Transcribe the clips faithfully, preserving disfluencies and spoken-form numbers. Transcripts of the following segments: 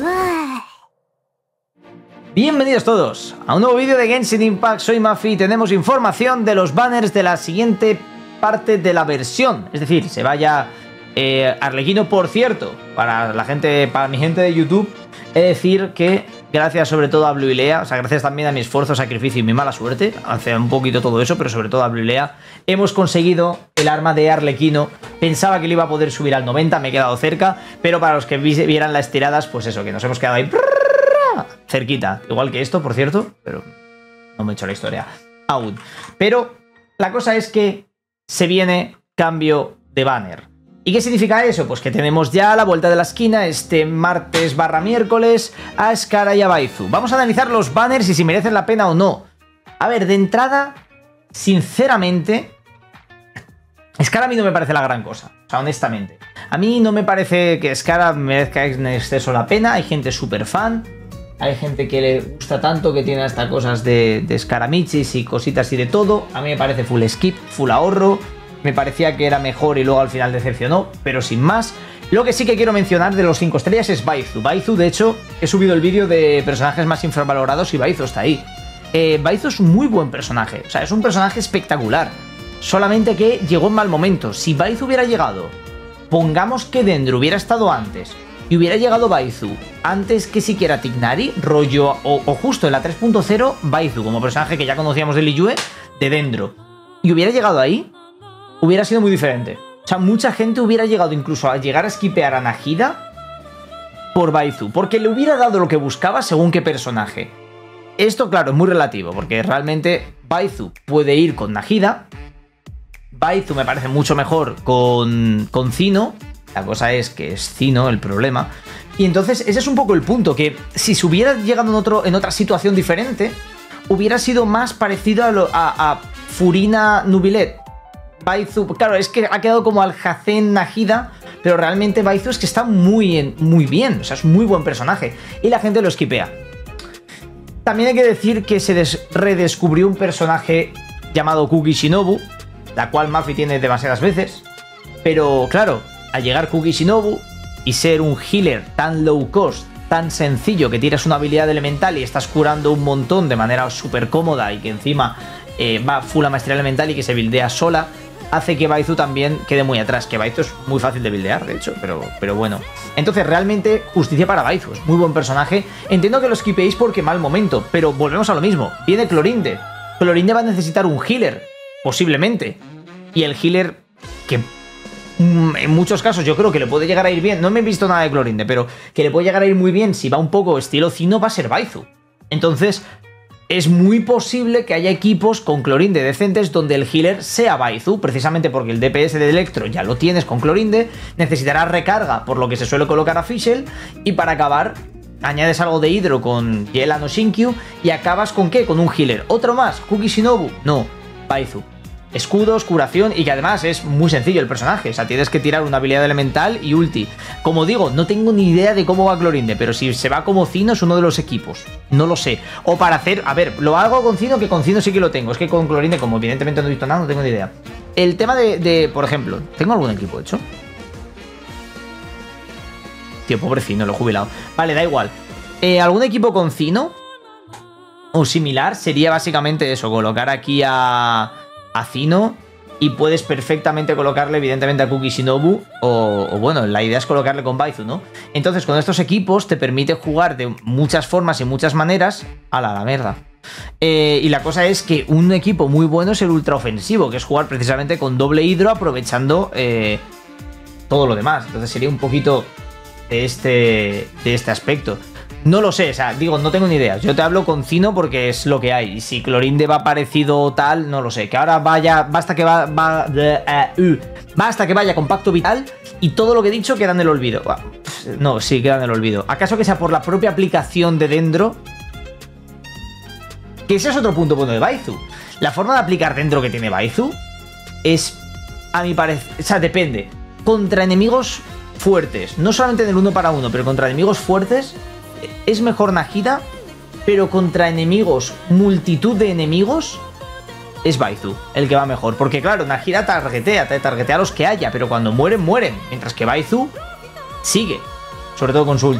Bienvenidos todos a un nuevo vídeo de Genshin Impact. Soy Mafi y tenemos información de los banners de la siguiente parte de la versión. Es decir, se vaya eh, Arlequino. Por cierto, para la gente, para mi gente de YouTube, he de decir que gracias sobre todo a Bluilea, o sea, gracias también a mi esfuerzo, sacrificio y mi mala suerte, hace un poquito todo eso, pero sobre todo a Bluilea, hemos conseguido el arma de Arlequino. Pensaba que le iba a poder subir al noventa, me he quedado cerca, pero para los que vieran las tiradas, pues eso, que nos hemos quedado ahí cerquita, igual que esto, por cierto, pero no me he hecho la historia aún. Pero la cosa es que se viene cambio de banner. ¿Y qué significa eso? Pues que tenemos ya a la vuelta de la esquina, este martes barra miércoles, a Skara y a Baizu. Vamos a analizar los banners y si merecen la pena o no. A ver, de entrada, sinceramente, Skara a mí no me parece la gran cosa, o sea, honestamente. A mí no me parece que Skara merezca en exceso la pena, hay gente súper fan. Hay gente que le gusta tanto que tiene hasta cosas de, de escaramichis y cositas y de todo. A mí me parece full skip, full ahorro. Me parecía que era mejor y luego al final decepcionó, pero sin más. Lo que sí que quiero mencionar de los cinco estrellas es Baizu. Baizu, de hecho, he subido el vídeo de personajes más infravalorados y Baizu está ahí. Eh, Baizu es un muy buen personaje, o sea, es un personaje espectacular. Solamente que llegó en mal momento. Si Baizu hubiera llegado, pongamos que Dendro hubiera estado antes y hubiera llegado Baizu antes que siquiera Tignari, rollo, o, o justo en la tres punto cero, Baizu como personaje que ya conocíamos de Liyue, de Dendro, y hubiera llegado ahí, hubiera sido muy diferente. O sea, mucha gente hubiera llegado incluso a llegar a esquipear a Nahida por Baizu, porque le hubiera dado lo que buscaba según qué personaje. Esto, claro, es muy relativo, porque realmente Baizu puede ir con Nahida, Baizu me parece mucho mejor con, con Cyno. La cosa es que es Cyno el problema. Y entonces ese es un poco el punto, que si se hubiera llegado en, otro, en otra situación diferente, hubiera sido más parecido a, lo, a, a Furina Nubilet. Baizu, claro, es que ha quedado como Alhazen Nahida, pero realmente Baizu es que está muy, muy bien, o sea, es muy buen personaje. Y la gente lo esquipea. También hay que decir que se redescubrió un personaje llamado Kuki Shinobu, la cual Mafi tiene demasiadas veces. Pero claro, al llegar Kuki Shinobu y ser un healer tan low cost, tan sencillo, que tiras una habilidad elemental y estás curando un montón de manera súper cómoda y que encima eh, va full a maestría elemental y que se buildea sola, hace que Baizu también quede muy atrás. Que Baizu es muy fácil de buildear, de hecho, pero, pero bueno. Entonces realmente justicia para Baizu, es muy buen personaje. Entiendo que lo skipeéis porque mal momento, pero volvemos a lo mismo. Viene Clorinde. Clorinde va a necesitar un healer, posiblemente. Y el healer que en muchos casos yo creo que le puede llegar a ir bien, no me he visto nada de Clorinde, pero que le puede llegar a ir muy bien si va un poco estilo Cyno, va a ser Baizu. Entonces es muy posible que haya equipos con Clorinde decentes donde el healer sea Baizu, precisamente porque el D P S de Electro ya lo tienes con Clorinde, necesitarás recarga por lo que se suele colocar a Fischl, y para acabar añades algo de Hydro con Yelan o Shinkyu y acabas con ¿qué? Con un healer. ¿Otro más? ¿Kuki Shinobu? No, Baizu. Escudos, curación, y que además es muy sencillo el personaje. O sea, tienes que tirar una habilidad elemental y ulti. Como digo, no tengo ni idea de cómo va Clorinde, pero si se va como Cyno es uno de los equipos. No lo sé. O para hacer... A ver, lo hago con Cyno, que con Cyno sí que lo tengo. Es que con Clorinde, como evidentemente no he visto nada, no tengo ni idea. El tema de, de por ejemplo, ¿tengo algún equipo hecho? Tío, pobre Cyno, lo he jubilado. Vale, da igual. Eh, ¿Algún equipo con Cyno o similar? Sería básicamente eso, colocar aquí a... a Cyno, y puedes perfectamente colocarle evidentemente a Kuki Shinobu o, o bueno, la idea es colocarle con Baizu, ¿no? Entonces con estos equipos te permite jugar de muchas formas y muchas maneras a la, la mierda. Eh, y la cosa es que un equipo muy bueno es el ultra ofensivo, que es jugar precisamente con doble hidro aprovechando eh, todo lo demás. Entonces sería un poquito de este, de este aspecto. No lo sé, o sea, digo, no tengo ni idea. Yo te hablo con Cyno porque es lo que hay. Y si Clorinde va parecido tal, no lo sé. Que ahora vaya, basta que va, va uh, uh, basta que vaya con Pacto Vital y todo lo que he dicho queda en el olvido. No, sí, queda en el olvido. ¿Acaso que sea por la propia aplicación de Dendro? Que ese es otro punto bueno de Baizu. La forma de aplicar Dendro que tiene Baizu es, a mi parecer, o sea, depende. Contra enemigos fuertes, no solamente en el uno para uno, pero contra enemigos fuertes, es mejor Nahida, pero contra enemigos, multitud de enemigos, es Baizu el que va mejor. Porque claro, Nahida targetea, te targetea a los que haya, pero cuando mueren, mueren. Mientras que Baizu sigue, sobre todo con su ultimate.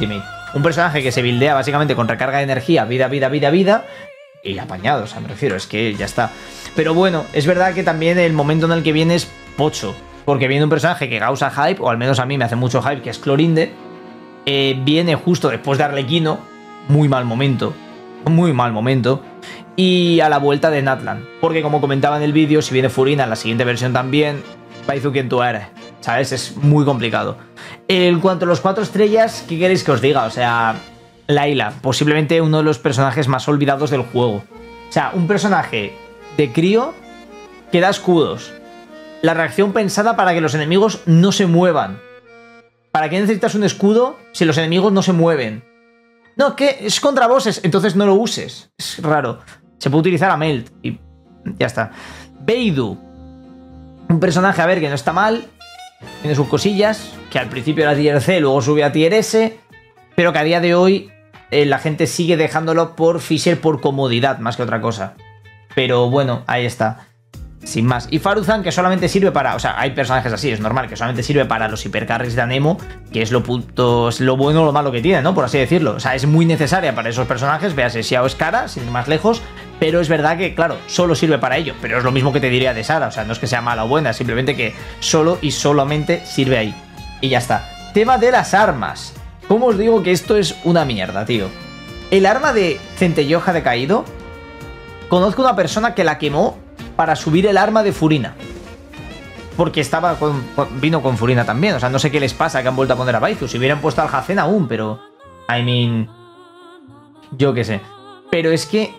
un personaje que se buildea básicamente con recarga de energía, vida, vida, vida, vida, y apañado, o sea, me refiero, es que ya está. Pero bueno, es verdad que también el momento en el que viene es pocho, porque viene un personaje que causa hype, o al menos a mí me hace mucho hype, que es Clorinde, eh, viene justo después de Arlequino, muy mal momento, muy mal momento, y a la vuelta de Natlan, porque como comentaba en el vídeo, si viene Furina en la siguiente versión también, Baizu quien tú eres, ¿sabes? Es muy complicado. En cuanto a los cuatro estrellas, ¿qué queréis que os diga? O sea, Layla, posiblemente uno de los personajes más olvidados del juego. O sea, un personaje de crío que da escudos. La reacción pensada para que los enemigos no se muevan. ¿Para qué necesitas un escudo si los enemigos no se mueven? No, que es contra bosses, entonces no lo uses. Es raro. Se puede utilizar a Melt y ya está. Beidou. Un personaje, a ver, que no está mal. Tiene sus cosillas, que al principio era tier C, luego sube a tier S, pero que a día de hoy eh, la gente sigue dejándolo por Fisher por comodidad, más que otra cosa. Pero bueno, ahí está. Sin más. Y Faruzan, que solamente sirve para... O sea, hay personajes así, es normal, que solamente sirve para los hipercarries de Anemo, que es lo, punto, es lo bueno o lo malo que tiene, ¿no? Por así decirlo. O sea, es muy necesaria para esos personajes, véase Xiao es cara, sin ir más lejos, pero es verdad que, claro, solo sirve para ello. Pero es lo mismo que te diría de Sara, o sea, no es que sea mala o buena, simplemente que solo y solamente sirve ahí. Y ya está. Tema de las armas. ¿Cómo os digo que esto es una mierda, tío? El arma de Centelloja decaído, conozco una persona que la quemó para subir el arma de Furina. Porque estaba con, vino con Furina también. O sea, no sé qué les pasa que han vuelto a poner a Baizu. Si hubieran puesto al Hazen aún, pero... I mean... Yo qué sé. Pero es que...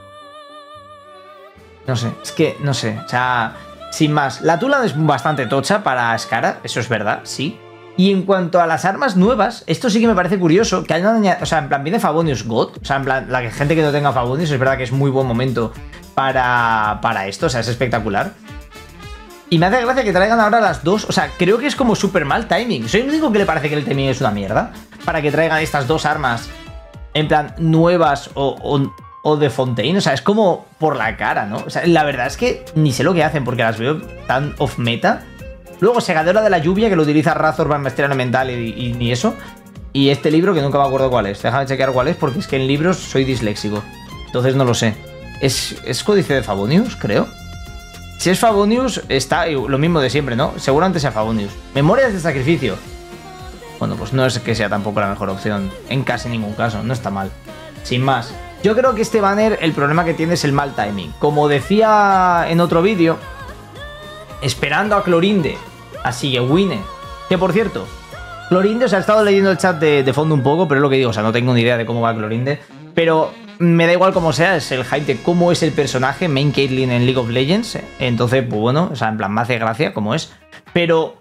No sé, es que... No sé, o sea... Sin más. La Tulan es bastante tocha para Skara. Eso es verdad, sí. Y en cuanto a las armas nuevas, esto sí que me parece curioso, que hayan añadido... O sea, en plan, viene Favonius God. O sea, en plan, la gente que no tenga Favonius, es verdad que es muy buen momento para, para esto. O sea, es espectacular. Y me hace gracia que traigan ahora las dos. O sea, creo que es como súper mal timing. ¿Soy el único que le parece que el timing es una mierda? Para que traigan estas dos armas, en plan, nuevas o, o, o de Fontaine. O sea, es como por la cara, ¿no? O sea, la verdad es que ni sé lo que hacen porque las veo tan off meta. Luego, Segadora de la Lluvia, que lo utiliza Razor para Maestría Elemental y, y ni eso. Y este libro, que nunca me acuerdo cuál es. Déjame chequear cuál es, porque es que en libros soy disléxico. Entonces no lo sé. ¿Es, es Códice de Favonius, creo? Si es Favonius, está lo mismo de siempre, ¿no? Seguramente sea Favonius. Memorias de Sacrificio. Bueno, pues no es que sea tampoco la mejor opción. En casi ningún caso, no está mal. Sin más. Yo creo que este banner, el problema que tiene es el mal timing. Como decía en otro vídeo, esperando a Clorinde, a Sigewinne, que por cierto, Clorinde, o sea, he estado leyendo el chat de, de fondo un poco, pero es lo que digo, o sea, no tengo ni idea de cómo va Clorinde, pero me da igual cómo sea, es el hype de cómo es el personaje, main Caitlyn en League of Legends, entonces, pues bueno, o sea, en plan, me hace gracia cómo es, pero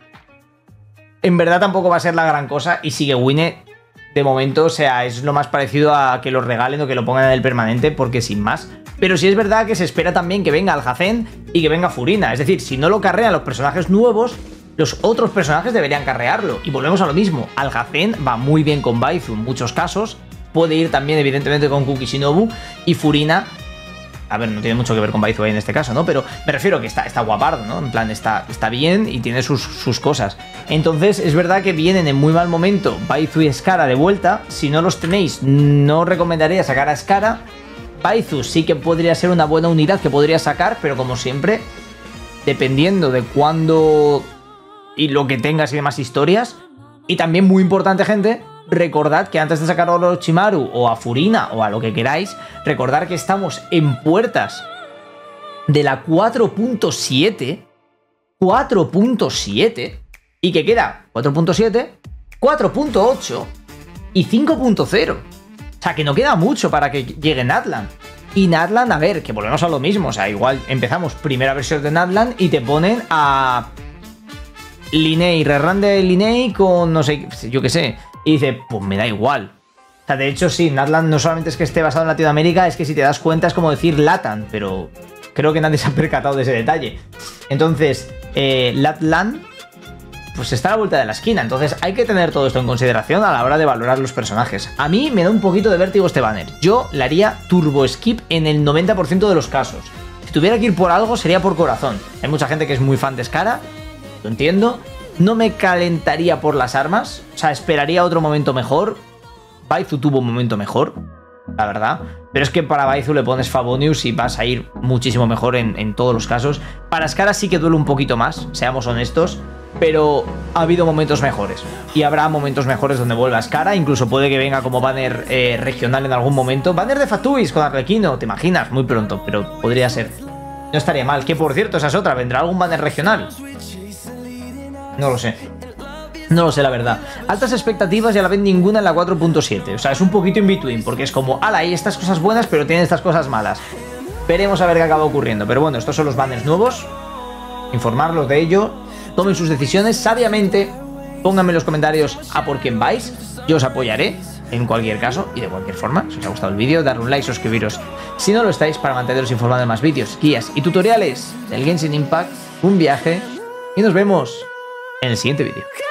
en verdad tampoco va a ser la gran cosa, y Sigewinne, de momento, o sea, es lo más parecido a que lo regalen o que lo pongan en el permanente, porque sin más. Pero sí es verdad que se espera también que venga Alhazen y que venga Furina. Es decir, si no lo carrean los personajes nuevos, los otros personajes deberían carrearlo. Y volvemos a lo mismo. Alhazen va muy bien con Baizu en muchos casos. Puede ir también, evidentemente, con Kukishinobu. Y Furina... A ver, no tiene mucho que ver con Baizu ahí en este caso, ¿no? Pero me refiero que está, está guapardo, ¿no? En plan, está, está bien y tiene sus, sus cosas. Entonces, es verdad que vienen en muy mal momento Baizu y Skara de vuelta. Si no los tenéis, no recomendaría sacar a Skara. Baizu sí que podría ser una buena unidad que podría sacar, pero como siempre, dependiendo de cuándo y lo que tengas y demás historias. Y también muy importante, gente, recordad que antes de sacar a Orochimaru o a Furina o a lo que queráis, recordad que estamos en puertas de la cuatro punto siete, cuatro punto siete, y que queda cuatro punto siete, cuatro punto ocho y cinco punto cero. O sea, que no queda mucho para que llegue Natlan. Y Natlan, a ver, que volvemos a lo mismo. O sea, igual empezamos primera versión de Natlan y te ponen a Linnea, rerun de Linnea con, no sé, yo qué sé. Y dice, pues me da igual. O sea, de hecho, sí, Natlan no solamente es que esté basado en Latinoamérica, es que si te das cuenta es como decir Latan, pero creo que nadie se ha percatado de ese detalle. Entonces, eh, Latlan, pues está a la vuelta de la esquina. Entonces hay que tener todo esto en consideración a la hora de valorar los personajes. A mí me da un poquito de vértigo este banner. Yo le haría turbo skip en el noventa por ciento de los casos. Si tuviera que ir por algo, sería por corazón. Hay mucha gente que es muy fan de Skara, lo entiendo. No me calentaría por las armas, o sea, esperaría otro momento mejor. Baizu tuvo un momento mejor, la verdad. Pero es que para Baizu le pones Favonius y vas a ir muchísimo mejor en, en todos los casos. Para Scarra sí que duele un poquito más, seamos honestos. Pero ha habido momentos mejores. Y habrá momentos mejores donde vuelva Scarra. Incluso puede que venga como banner eh, regional en algún momento. Banner de Fatui con Arlequino, te imaginas, muy pronto. Pero podría ser. No estaría mal. Que por cierto, esa es otra. ¿Vendrá algún banner regional? No lo sé. No lo sé, la verdad. Altas expectativas y a la vez ninguna en la cuatro punto siete. O sea, es un poquito in between. Porque es como, ala, hay estas cosas buenas, pero tiene estas cosas malas. Veremos a ver qué acaba ocurriendo. Pero bueno, estos son los banners nuevos. Informarlos de ello. Tomen sus decisiones sabiamente. Pónganme en los comentarios a por quién vais. Yo os apoyaré en cualquier caso. Y de cualquier forma, si os ha gustado el vídeo, darle un like, suscribiros si no lo estáis, para manteneros informados de más vídeos, guías y tutoriales del Genshin Impact. Un viaje. Y nos vemos en el siguiente vídeo.